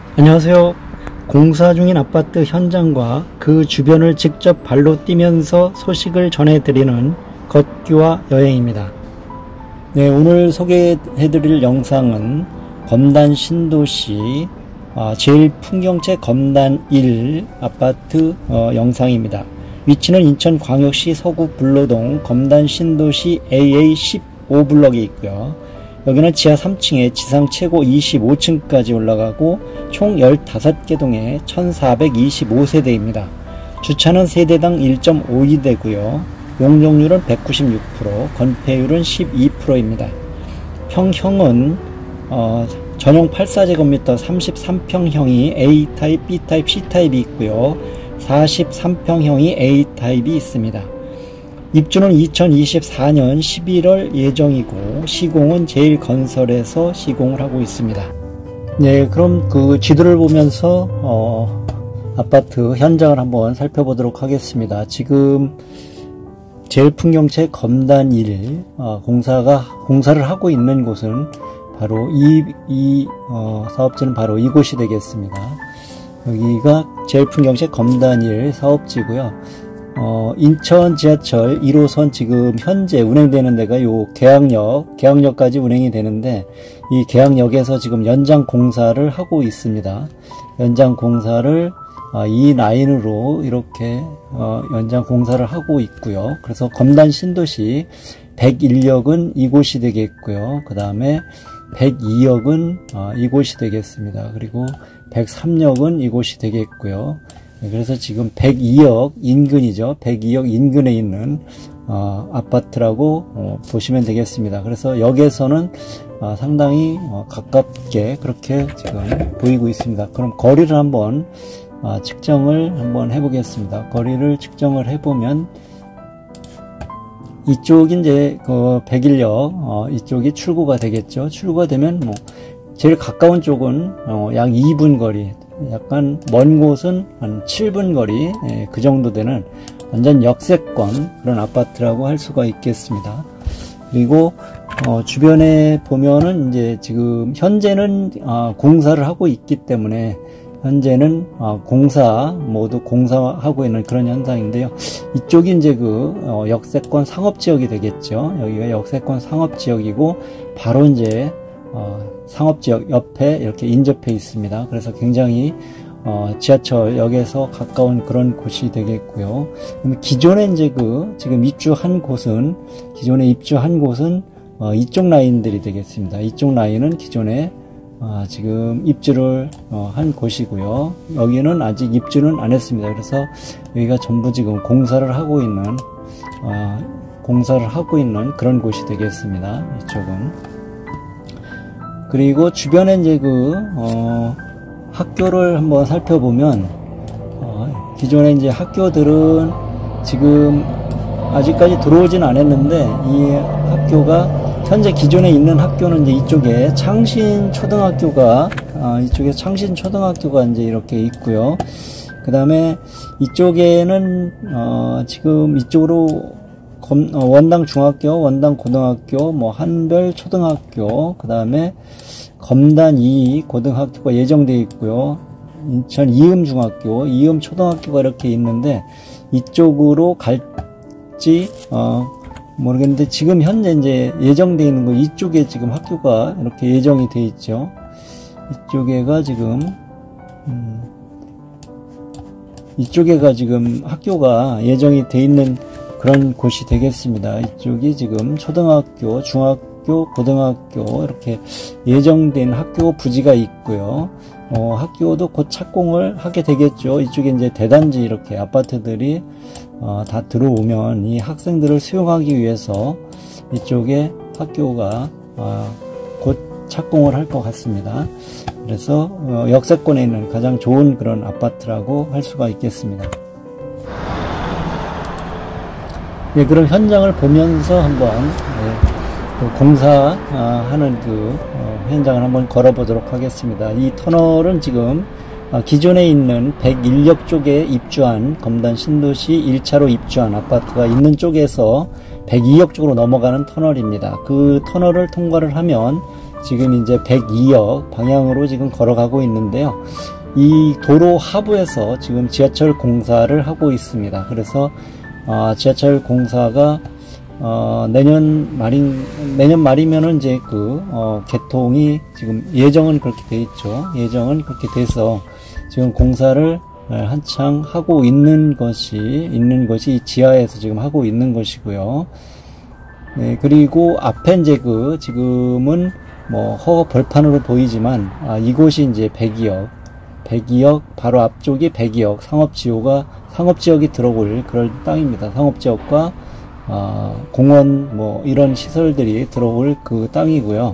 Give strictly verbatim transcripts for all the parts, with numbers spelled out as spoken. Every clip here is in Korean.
안녕하세요. 공사 중인 아파트 현장과 그 주변을 직접 발로 뛰면서 소식을 전해드리는 걷기와 여행입니다. 네, 오늘 소개해드릴 영상은 검단 신도시 어, 제일 풍경채 검단 일 아파트 어, 영상입니다. 위치는 인천광역시 서구 불로동 검단 신도시 에이에이 십오 블럭에 있고요. 여기는 지하 삼 층에 지상 최고 이십오 층까지 올라가고 총 열다섯 개 동에 천사백이십오 세대입니다. 주차는 세대당 일 점 오이 대고요. 용적률은 백구십육 퍼센트, 건폐율은 십이 퍼센트입니다. 평형은 어, 전용 팔십사 제곱미터 삼십삼 평형이 A타입, B타입, C타입이 있고요. 사십삼 평형이 A타입이 있습니다. 입주는 이천이십사 년 십일월 예정이고 시공은 제일건설에서 시공을 하고 있습니다. 네, 그럼 그 지도를 보면서 어, 아파트 현장을 한번 살펴보도록 하겠습니다. 지금 제일풍경채 검단 일 어, 공사가 공사를 하고 있는 곳은 바로 이, 이 어, 사업지는 바로 이곳이 되겠습니다. 여기가 제일풍경채 검단 일 사업지고요. 어, 인천 지하철 일 호선 지금 현재 운행되는 데가 요 계양역, 계양역까지 운행이 되는데 이 계양역에서 지금 연장 공사를 하고 있습니다. 연장 공사를 어, 이 라인으로 이렇게 어, 연장 공사를 하고 있고요. 그래서 검단 신도시 백일 역은 이곳이 되겠고요. 그 다음에 백이 역은 어, 이곳이 되겠습니다. 그리고 백삼 역은 이곳이 되겠고요. 그래서 지금 백이 역 인근이죠. 백이 역 인근에 있는 어, 아파트라고 어, 보시면 되겠습니다. 그래서 역에서는 어, 상당히 어, 가깝게 그렇게 지금 보이고 있습니다. 그럼 거리를 한번 어, 측정을 한번 해보겠습니다. 거리를 측정을 해보면 이쪽이 이제 그 백일 역 어, 이쪽이 출구가 되겠죠. 출구가 되면 뭐 제일 가까운 쪽은 어, 약 이 분 거리. 약간 먼 곳은 한 칠 분 거리, 예, 그 정도 되는 완전 역세권 그런 아파트라고 할 수가 있겠습니다. 그리고 어, 주변에 보면은 이제 지금 현재는 어, 공사를 하고 있기 때문에 현재는 어, 공사 모두 공사하고 있는 그런 현상인데요. 이쪽이 이제 그 어, 역세권 상업지역이 되겠죠. 여기가 역세권 상업지역이고 바로 이제 어, 상업지역 옆에 이렇게 인접해 있습니다. 그래서 굉장히 어, 지하철역에서 가까운 그런 곳이 되겠고요. 기존에 이제 그 지금 입주한 곳은 기존에 입주한 곳은 어, 이쪽 라인들이 되겠습니다. 이쪽 라인은 기존에 어, 지금 입주를 어, 한 곳이고요. 여기는 아직 입주는 안 했습니다. 그래서 여기가 전부 지금 공사를 하고 있는 어, 공사를 하고 있는 그런 곳이 되겠습니다. 이쪽은. 그리고 주변에 이제 그, 어, 학교를 한번 살펴보면, 어, 기존에 이제 학교들은 지금 아직까지 들어오진 않았는데, 이 학교가, 현재 기존에 있는 학교는 이제 이쪽에 창신초등학교가, 어, 이쪽에 창신초등학교가 이제 이렇게 있고요. 그 다음에 이쪽에는, 어, 지금 이쪽으로 검, 어, 원당 중학교, 원당 고등학교, 뭐 한별 초등학교, 그 다음에 검단 이 고등학교가 예정되어 있고요. 인천 이음 중학교, 이음 초등학교가 이렇게 있는데 이쪽으로 갈지 어, 모르겠는데 지금 현재 이제 예정되어 있는 거 이쪽에 지금 학교가 이렇게 예정이 되어 있죠. 이쪽에가 지금 음, 이쪽에가 지금 학교가 예정이 되어 있는 그런 곳이 되겠습니다. 이쪽이 지금 초등학교, 중학교, 고등학교 이렇게 예정된 학교 부지가 있고요. 어, 학교도 곧 착공을 하게 되겠죠. 이쪽에 이제 대단지 이렇게 아파트들이 어, 다 들어오면 이 학생들을 수용하기 위해서 이쪽에 학교가 어, 곧 착공을 할 것 같습니다. 그래서 어, 역세권에 있는 가장 좋은 그런 아파트라고 할 수가 있겠습니다. 예, 그럼 현장을 보면서 한번 예, 그 공사하는 그 어, 현장을 한번 걸어보도록 하겠습니다. 이 터널은 지금 어, 기존에 있는 백일 역 쪽에 입주한 검단 신도시 일 차로 입주한 아파트가 있는 쪽에서 백이 역 쪽으로 넘어가는 터널입니다. 그 터널을 통과를 하면 지금 이제 백이억 방향으로 지금 걸어가고 있는데요. 이 도로 하부에서 지금 지하철 공사를 하고 있습니다. 그래서 어, 지하철 공사가 어, 내년 말인 내년 말이면은 이제 그 어, 개통이 지금 예정은 그렇게 돼 있죠. 예정은 그렇게 돼서 지금 공사를 한창 하고 있는 것이 있는 것이 지하에서 지금 하고 있는 것이고요. 네, 그리고 앞에 이제 그 지금은 뭐 허 벌판으로 보이지만 아, 이곳이 이제 백이억 백이억 바로 앞쪽이 백이억 상업지구가 상업지역이 들어올 그런 땅입니다. 상업지역과 어, 공원 뭐 이런 시설들이 들어올 그 땅이고요.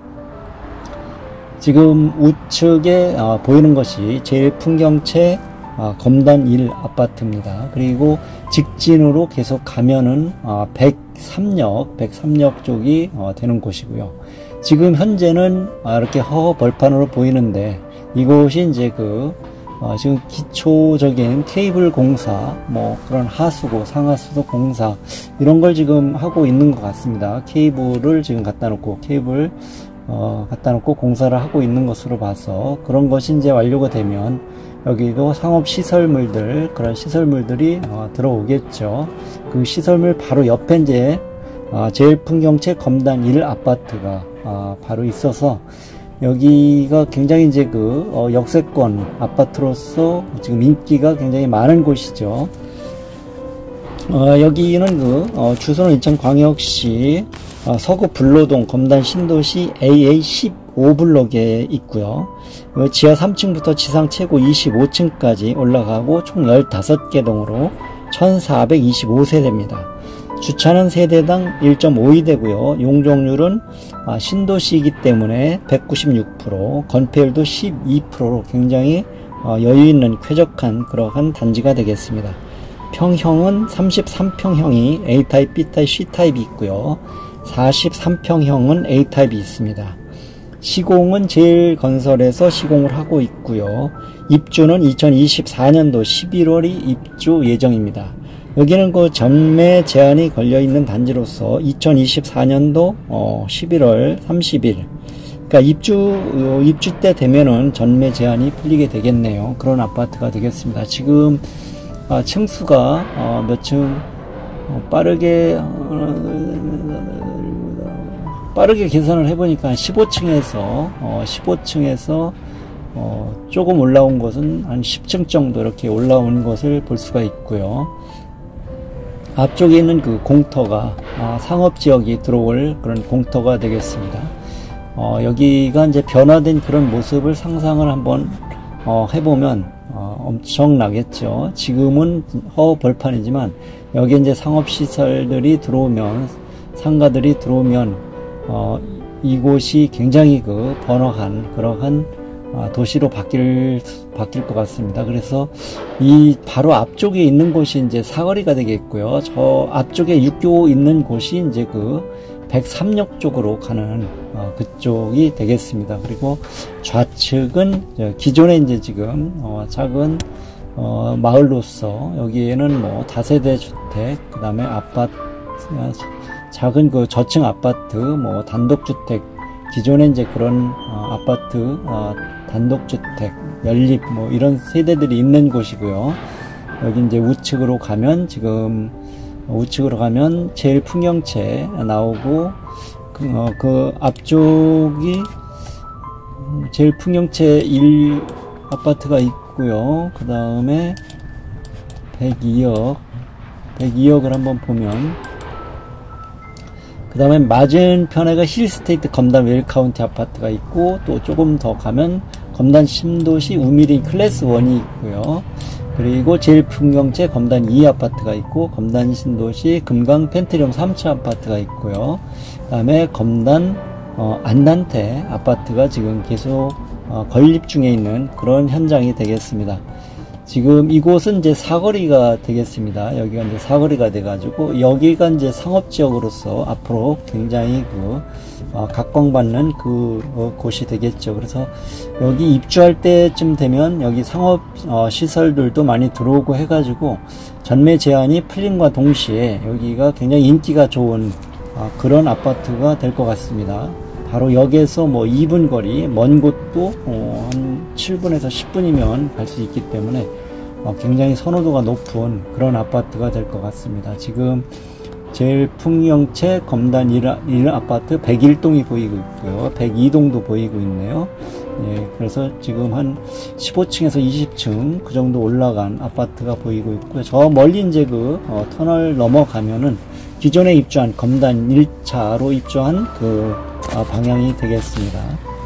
지금 우측에 어, 보이는 것이 제일풍경채 어, 검단 일 아파트입니다. 그리고 직진으로 계속 가면은 어, 백삼역 백삼역 쪽이 어, 되는 곳이고요. 지금 현재는 아, 이렇게 허허벌판으로 보이는데 이곳이 이제 그 어, 지금 기초적인 케이블 공사, 뭐 그런 하수구, 상하수도 공사 이런 걸 지금 하고 있는 것 같습니다. 케이블을 지금 갖다 놓고 케이블 어, 갖다 놓고 공사를 하고 있는 것으로 봐서 그런 것이 이제 완료가 되면 여기도 상업 시설물들 그런 시설물들이 어, 들어오겠죠. 그 시설물 바로 옆에 이제 어, 제일풍경채 검단 일 아파트가 어, 바로 있어서 여기가 굉장히 이제 그 어, 역세권 아파트로서 지금 인기가 굉장히 많은 곳이죠. 어, 여기는 그 어, 주소는 인천광역시 어, 서구 불로동 검단 신도시 에이에이 십오 블록에 있고요. 지하 삼 층부터 지상 최고 이십오 층까지 올라가고 총 열다섯 개 동으로 천사백이십오 세대입니다. 주차는 세대당 일 점 오이 대고요. 용적률은 신도시이기 때문에 백구십육 퍼센트, 건폐율도 십이 퍼센트로 굉장히 여유있는 쾌적한 그러한 단지가 되겠습니다. 평형은 삼십삼 평형이 A타입, B타입, C타입이 있고요. 사십삼 평형은 A타입이 있습니다. 시공은 제일건설에서 시공을 하고 있고요. 입주는 이천이십사 년도 십일월이 입주 예정입니다. 여기는 그 전매 제한이 걸려 있는 단지로서 이천이십사 년도 어 십일월 삼십일, 그러니까 입주 어, 입주 때 되면은 전매 제한이 풀리게 되겠네요. 그런 아파트가 되겠습니다. 지금 아, 층수가 어, 몇 층 어, 빠르게 어, 빠르게 계산을 해보니까 십오 층에서 어, 십오 층에서 어, 조금 올라온 것은 한 십 층 정도 이렇게 올라온 것을 볼 수가 있고요. 앞쪽에 있는 그 공터가 아, 상업지역이 들어올 그런 공터가 되겠습니다. 어, 여기가 이제 변화된 그런 모습을 상상을 한번 어, 해보면 어, 엄청나겠죠. 지금은 허벌판이지만 여기 이제 상업시설들이 들어오면, 상가들이 들어오면 어, 이곳이 굉장히 그 번화한 그러한 도시로 바뀔, 바뀔 것 같습니다. 그래서 이 바로 앞쪽에 있는 곳이 이제 사거리가 되겠고요. 저 앞쪽에 육교 있는 곳이 이제 그 백삼역 쪽으로 가는 어, 그쪽이 되겠습니다. 그리고 좌측은 기존에 이제 지금 어, 작은 어, 마을로서 여기에는 뭐 다세대 주택, 그 다음에 아파트, 작은 그 저층 아파트, 뭐 단독주택, 기존에 이제 그런 어, 아파트, 어, 단독주택, 연립 뭐 이런 세대들이 있는 곳이고요. 여기 이제 우측으로 가면 지금 우측으로 가면 제일풍경채 나오고 그, 어, 그 앞쪽이 제일풍경채 일 아파트가 있고요. 그 다음에 백이억 백이억을 한번 보면, 그 다음에 맞은편에가 힐스테이트 검단 웰카운티 아파트가 있고, 또 조금 더 가면 검단 신도시 우미린 클래스 일이 있고요. 그리고 제일풍경채 검단 이 아파트가 있고, 검단 신도시 금강 펜트리움 삼 층 아파트가 있고요. 그 다음에 검단 어, 안단태 아파트가 지금 계속 어, 건립 중에 있는 그런 현장이 되겠습니다. 지금 이곳은 이제 사거리가 되겠습니다. 여기가 이제 사거리가 돼가지고 여기가 이제 상업지역으로서 앞으로 굉장히 그 어, 각광받는 그 어, 곳이 되겠죠. 그래서 여기 입주할 때쯤 되면 여기 상업 어, 시설들도 많이 들어오고 해가지고 전매 제한이 풀림과 동시에 여기가 굉장히 인기가 좋은 어, 그런 아파트가 될 것 같습니다. 바로 역에서 뭐 이 분 거리, 먼 곳도 어, 한 칠 분에서 십 분이면 갈 수 있기 때문에 어, 굉장히 선호도가 높은 그런 아파트가 될 것 같습니다. 지금 제일 풍경채 검단 일 아파트 백일 동이 보이고 있고요. 백이 동도 보이고 있네요. 예, 그래서 지금 한 십오 층에서 이십 층 그 정도 올라간 아파트가 보이고 있고요. 저 멀리 이제 그 어, 터널 넘어가면은 기존에 입주한 검단 일 차로 입주한 그 어, 방향이 되겠습니다.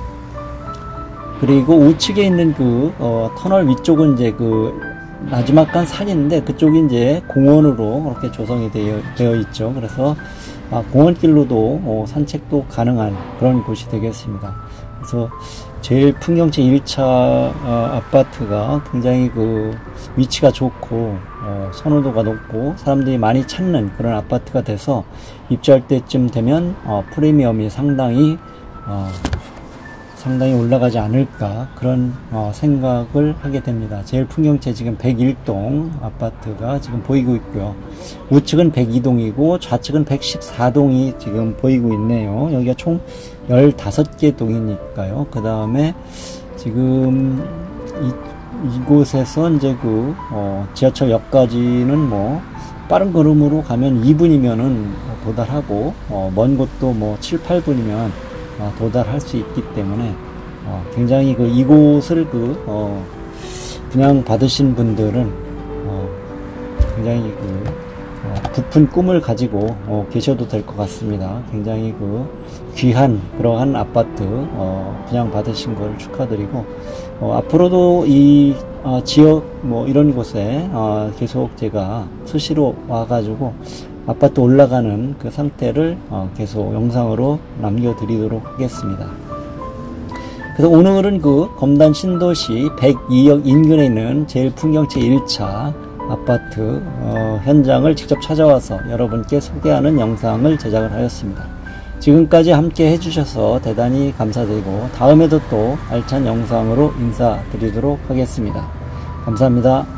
그리고 우측에 있는 그 어, 터널 위쪽은 이제 그 나지막한 산인데 그쪽이 이제 공원으로 그렇게 조성이 되어, 되어 있죠. 그래서 아, 공원길로도 어, 산책도 가능한 그런 곳이 되겠습니다. 그래서 제일 풍경채 일 차 어, 아파트가 굉장히 그 위치가 좋고 어, 선호도가 높고 사람들이 많이 찾는 그런 아파트가 돼서 입주할 때쯤 되면 어, 프리미엄이 상당히 어, 상당히 올라가지 않을까 그런 어, 생각을 하게 됩니다. 제일 풍경채 지금 백일 동 아파트가 지금 보이고 있고요. 우측은 백이 동이고 좌측은 백십사 동이 지금 보이고 있네요. 여기가 총 열다섯 개 동이니까요. 그 다음에 지금 이, 이곳에서 이제 그 어, 지하철역까지는 뭐 빠른 걸음으로 가면 이 분이면은 도달하고 어, 먼 곳도 뭐 칠, 팔 분이면 어, 도달할 수 있기 때문에 어, 굉장히 그 이곳을 그 어, 분양 받으신 분들은 어, 굉장히 그 어, 부푼 꿈을 가지고 어, 계셔도 될 것 같습니다. 굉장히 그 귀한 그러한 아파트 어, 분양 받으신 걸 축하드리고 어, 앞으로도 이 어, 지역 뭐 이런 곳에 어, 계속 제가 수시로 와가지고 아파트 올라가는 그 상태를 어, 계속 영상으로 남겨드리도록 하겠습니다. 그래서 오늘은 그 검단 신도시 백이역 인근에 있는 제일 풍경채 일 차 아파트 어, 현장을 직접 찾아와서 여러분께 소개하는 영상을 제작을 하였습니다. 지금까지 함께 해주셔서 대단히 감사드리고 다음에도 또 알찬 영상으로 인사드리도록 하겠습니다. 감사합니다.